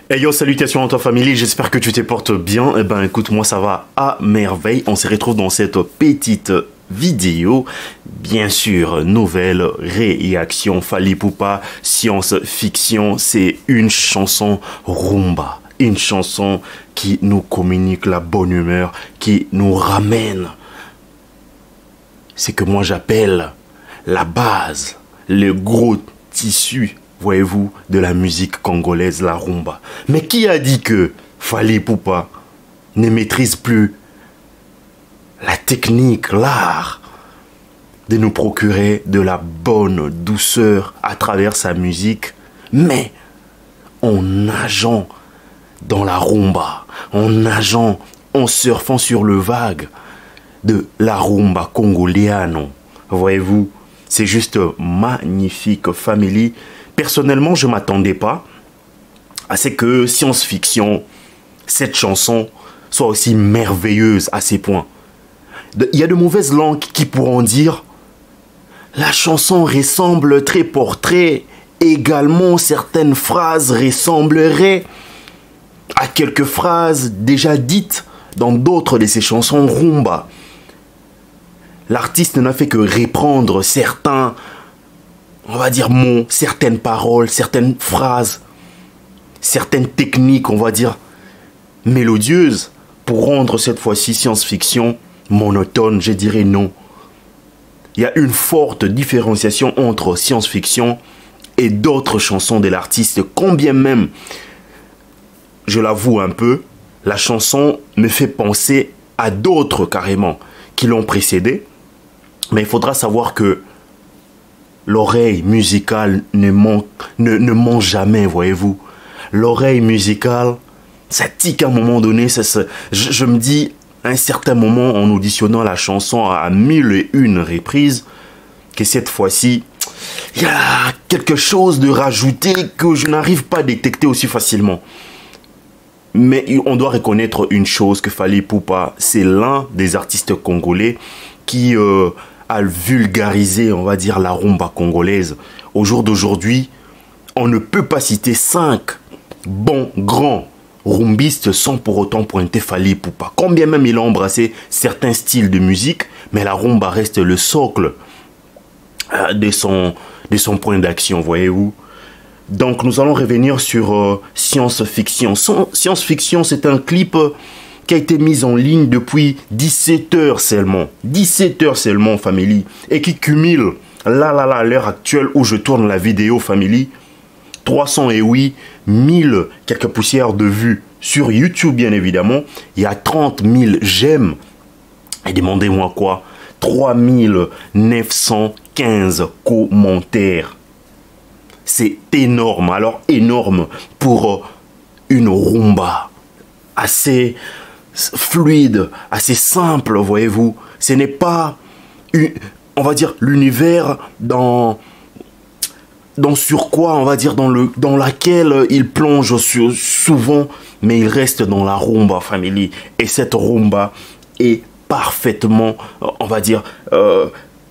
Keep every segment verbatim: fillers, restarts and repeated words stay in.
Hey yo, salutations à toi famille, j'espère que tu te portes bien. Eh ben écoute, moi ça va à merveille. On se retrouve dans cette petite vidéo. Bien sûr, nouvelle réaction Fally Ipupa, science-fiction. C'est une chanson rumba. Une chanson qui nous communique la bonne humeur, qui nous ramène. C'est que moi j'appelle la base, le gros tissu, voyez-vous, de la musique congolaise, la rumba. Mais qui a dit que Fally Ipupa ne maîtrise plus la technique, l'art de nous procurer de la bonne douceur à travers sa musique, mais en nageant dans la rumba, en nageant, en surfant sur le vague de la rumba congoliano. Voyez-vous, c'est juste magnifique, family. Personnellement, je ne m'attendais pas à ce que science-fiction, cette chanson, soit aussi merveilleuse à ces points. Il y a de mauvaises langues qui pourront dire la chanson ressemble très portrait. Également, certaines phrases ressembleraient à quelques phrases déjà dites dans d'autres de ces chansons rumba. L'artiste n'a fait que reprendre certains, on va dire, mots, certaines paroles, certaines phrases, certaines techniques, on va dire, mélodieuses, pour rendre cette fois-ci science-fiction monotone. Je dirais non. Il y a une forte différenciation entre science-fiction et d'autres chansons de l'artiste, combien même, je l'avoue un peu, la chanson me fait penser à d'autres carrément qui l'ont précédé. Mais il faudra savoir que l'oreille musicale ne ment, ne, ne ment jamais, voyez-vous. L'oreille musicale, ça tique à un moment donné. Ça, ça, je, je me dis, à un certain moment, en auditionnant la chanson à mille et une reprises, que cette fois-ci, il y a quelque chose de rajouté que je n'arrive pas à détecter aussi facilement. Mais on doit reconnaître une chose, que Fally Ipupa, c'est l'un des artistes congolais qui euh, a vulgarisé, on va dire, la rumba congolaise. Au jour d'aujourd'hui, on ne peut pas citer cinq bons, grands rumbistes sans pour autant pointer Fally Ipupa. Combien même il a embrassé certains styles de musique, mais la rumba reste le socle euh, de, son, de son point d'action, voyez-vous. Donc nous allons revenir sur euh, Science-Fiction. Science-Fiction, c'est un clip euh, qui a été mis en ligne depuis dix-sept heures seulement. dix-sept heures seulement, family. Et qui cumule, là, là, là, à l'heure actuelle où je tourne la vidéo, family, trois cent huit mille quelques poussières de vues sur YouTube, bien évidemment. Il y a trente mille j'aime. Et demandez-moi quoi, trois mille neuf cent quinze commentaires. C'est énorme, alors énorme pour une rumba assez fluide, assez simple, voyez-vous. Ce n'est pas, une, on va dire, l'univers dans, dans sur quoi, on va dire, dans, le, dans laquelle il plonge souvent, mais il reste dans la rumba, family. Et cette rumba est parfaitement, on va dire, euh,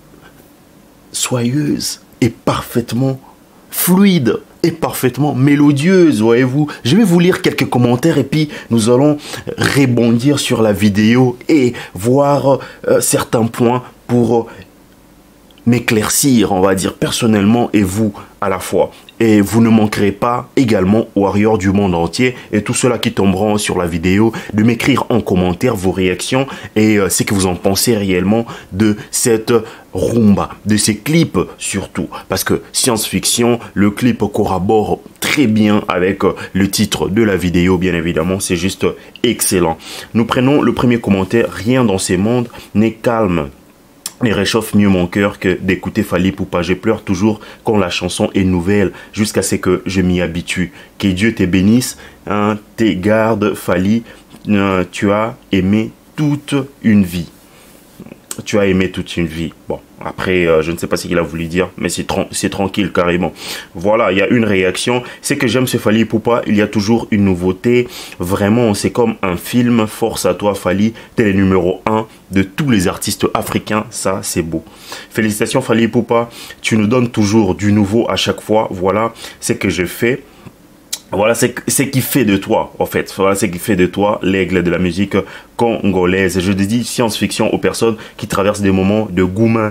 soyeuse et parfaitement fluide et parfaitement mélodieuse, voyez-vous. Je vais vous lire quelques commentaires et puis nous allons rebondir sur la vidéo et voir euh, certains points pour euh, m'éclaircir, on va dire, personnellement et vous à la fois. Et vous ne manquerez pas également, warriors du monde entier et tous ceux-là qui tomberont sur la vidéo, de m'écrire en commentaire vos réactions et euh, ce que vous en pensez réellement de cette rumba, de ces clips surtout. Parce que science-fiction, le clip corrobore très bien avec euh, le titre de la vidéo, bien évidemment, c'est juste excellent. Nous prenons le premier commentaire. Rien dans ces mondes n'est calme et réchauffe mieux mon cœur que d'écouter Fally Ipupa. Je pleure toujours quand la chanson est nouvelle, jusqu'à ce que je m'y habitue. Que Dieu te bénisse, hein, te garde, Fally. Euh, tu as aimé toute une vie. Tu as aimé toute une vie. Bon, après, euh, je ne sais pas ce qu'il a voulu dire, mais c'est tra tranquille carrément. Voilà, il y a une réaction. C'est que j'aime ce Fally Ipupa, il y a toujours une nouveauté. Vraiment, c'est comme un film. Force à toi, Fally. T'es le numéro un de tous les artistes africains. Ça, c'est beau. Félicitations, Fally Ipupa. Tu nous donnes toujours du nouveau à chaque fois. Voilà ce que je fais. Voilà ce qui fait de toi, en fait. Voilà ce qui fait de toi l'aigle de la musique congolaise. Je dis science-fiction aux personnes qui traversent des moments de goumin.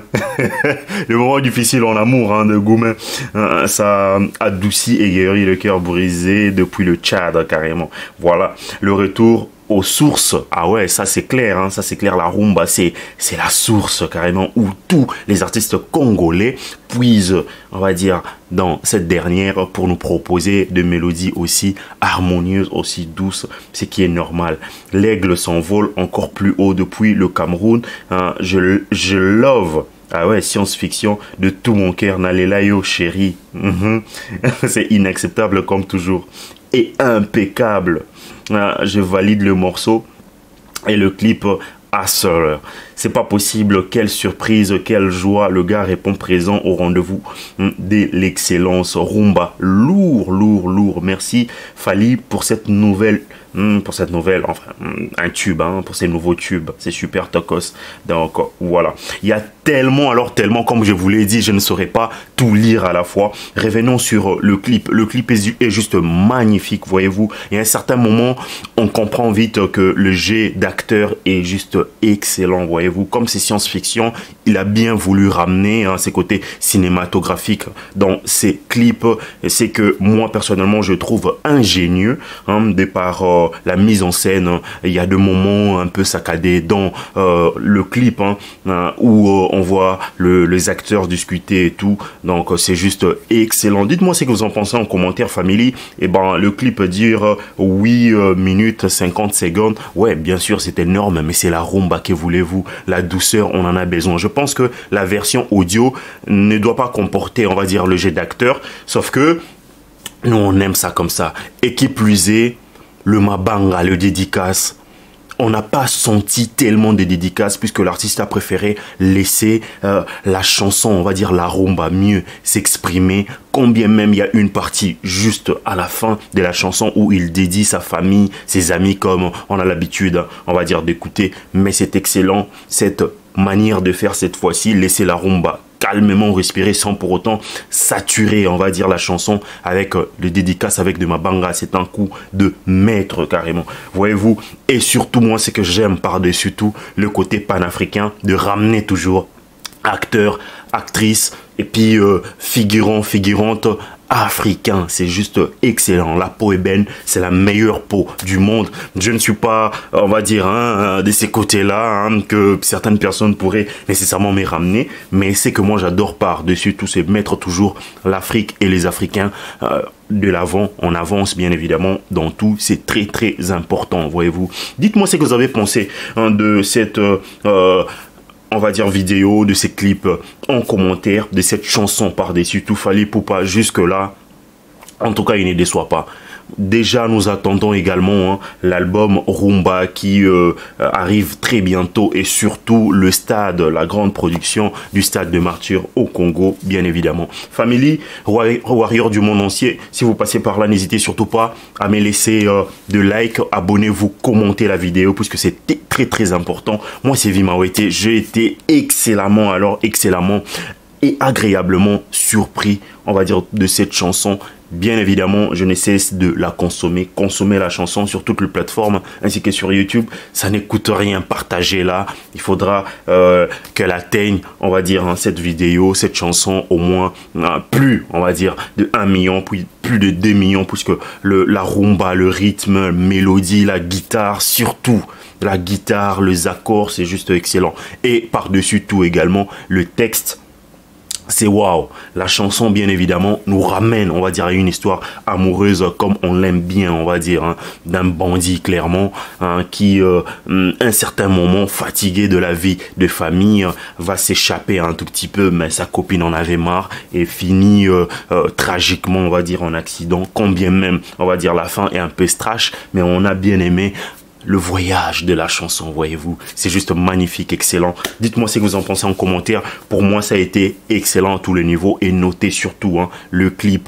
Des moments difficiles en amour, hein, de goumin. Hein, ça adoucit et guérit le cœur brisé depuis le Tchad, carrément. Voilà, le retour aux sources. Ah ouais, ça c'est clair, hein, ça c'est clair, la rumba, c'est c'est la source carrément où tous les artistes congolais puisent, on va dire, dans cette dernière pour nous proposer des mélodies aussi harmonieuses, aussi douces, ce qui est normal. L'aigle s'envole encore plus haut depuis le Cameroun. Hein, je, je love. Ah ouais, science-fiction de tout mon cœur, Nalelayo chéri. Mm-hmm. C'est inacceptable comme toujours. Et impeccable. Ah, je valide le morceau et le clip à seul. C'est pas possible, quelle surprise, quelle joie. Le gars répond présent au rendez-vous de l'excellence. Rumba, lourd, lourd, lourd. Merci Fally pour cette nouvelle, pour cette nouvelle, enfin, un tube, hein, pour ces nouveaux tubes. C'est super tocos. Donc voilà. Il y a tellement, alors tellement, comme je vous l'ai dit, je ne saurais pas tout lire à la fois. Revenons sur le clip. Le clip est juste magnifique, voyez-vous. Il y a un certain moment, on comprend vite que le jet d'acteur est juste excellent, voyez-vous. Comme c'est science-fiction, il a bien voulu ramener hein, ses côtés cinématographiques dans ses clips. C'est que moi, personnellement, je trouve ingénieux hein, de par euh, la mise en scène. Il y a des moments un peu saccadés dans euh, le clip hein, où euh, on voit le, les acteurs discuter et tout. Donc, c'est juste excellent. Dites-moi ce que vous en pensez en commentaire, family. Et ben, le clip dure huit minutes cinquante secondes. Ouais, bien sûr, c'est énorme, mais c'est la rumba, que voulez-vous? La douceur, on en a besoin. Je pense que la version audio ne doit pas comporter, on va dire, le jet d'acteur. Sauf que nous, on aime ça comme ça. Et qui plus est, le mabanga, le dédicace, on n'a pas senti tellement de dédicaces puisque l'artiste a préféré laisser euh, la chanson, on va dire la rumba, mieux s'exprimer. Combien même il y a une partie juste à la fin de la chanson où il dédie sa famille, ses amis comme on a l'habitude, on va dire, d'écouter. Mais c'est excellent, cette manière de faire cette fois-ci, laisser la rumba calmement respirer sans pour autant saturer, on va dire, la chanson avec euh, le dédicace avec de mabanga. C'est un coup de maître carrément, voyez-vous. Et surtout, moi, c'est que j'aime par-dessus tout le côté panafricain de ramener toujours acteurs, actrices et puis euh, figurants, figurantes africain. C'est juste excellent. La peau ébène, c'est la meilleure peau du monde. Je ne suis pas, on va dire, hein, de ces côtés-là, hein, que certaines personnes pourraient nécessairement me ramener, mais c'est que moi j'adore par-dessus tout, c'est mettre toujours l'Afrique et les Africains euh, de l'avant. On avance bien évidemment dans tout, c'est très très important, voyez-vous. Dites-moi ce que vous avez pensé hein, de cette euh, euh, on va dire vidéo, de ces clips en commentaire, de cette chanson par-dessus tout. Fally Ipupa jusque là, en tout cas il ne déçoit pas. Déjà nous attendons également hein, l'album Rumba qui euh, arrive très bientôt, et surtout le stade, la grande production du stade de Martyrs au Congo, bien évidemment. Family, warrior du monde entier, si vous passez par là, n'hésitez surtout pas à me laisser euh, de like, abonnez-vous, commentez la vidéo puisque c'est très très important. Moi c'est Vimawete, j'ai été excellemment, alors excellemment et agréablement surpris, on va dire, de cette chanson. Bien évidemment, je ne cesse de la consommer. Consommer la chanson sur toutes les plateformes ainsi que sur YouTube. Ça ne coûte rien. Partagez-la. Il faudra euh, qu'elle atteigne, on va dire, hein, cette vidéo, cette chanson, au moins euh, plus, on va dire, de un million, puis plus de deux millions, puisque le, la rumba, le rythme, la mélodie, la guitare, surtout la guitare, les accords, c'est juste excellent. Et par-dessus tout également, le texte. C'est waouh. La chanson, bien évidemment, nous ramène, on va dire, à une histoire amoureuse comme on l'aime bien, on va dire, hein, d'un bandit, clairement, hein, qui, euh, un certain moment, fatigué de la vie de famille, euh, va s'échapper un tout petit peu, mais sa copine en avait marre et finit euh, euh, tragiquement, on va dire, en accident. Combien même, on va dire, la fin est un peu trash, mais on a bien aimé le voyage de la chanson, voyez-vous. C'est juste magnifique, excellent. Dites-moi ce que vous en pensez en commentaire. Pour moi, ça a été excellent à tous les niveaux. Et notez surtout hein, le clip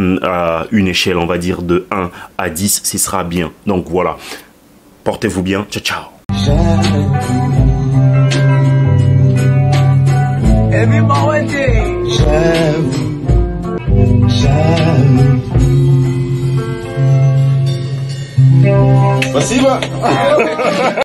à une échelle, on va dire, de un à dix. Ce sera bien. Donc voilà. Portez-vous bien. Ciao, ciao. J'aime, j'aime, Спасибо.